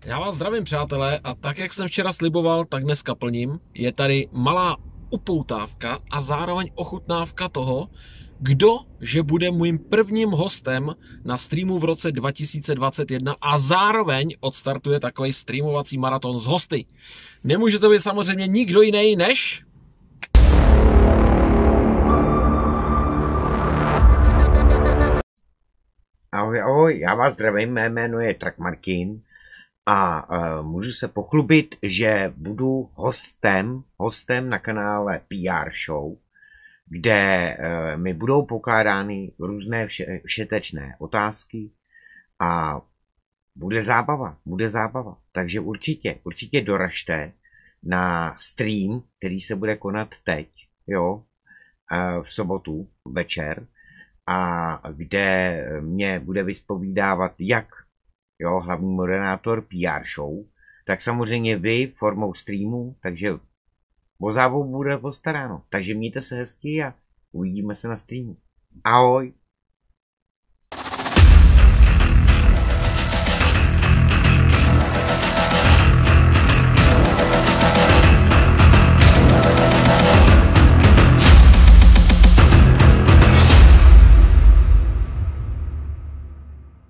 Já vás zdravím, přátelé, a tak, jak jsem včera sliboval, tak dneska plním. Je tady malá upoutávka a zároveň ochutnávka toho, kdo že bude mým prvním hostem na streamu v roce 2021 a zároveň odstartuje takový streamovací maraton s hosty. Nemůže to být samozřejmě nikdo jiný než... Ahoj, ahoj, já vás zdravím, mé jméno je Trak Martin a můžu se pochlubit, že budu hostem na kanále PR Show, kde mi budou pokládány různé všetečné otázky a bude zábava. Takže určitě doražte na stream, který se bude konat teď, jo, v sobotu večer, a kde mě bude vyspovídávat jak hlavní moderátor PR Show, tak samozřejmě vy formou streamu, takže o zábavu bude postaráno. Takže mějte se hezky a uvidíme se na streamu. Ahoj!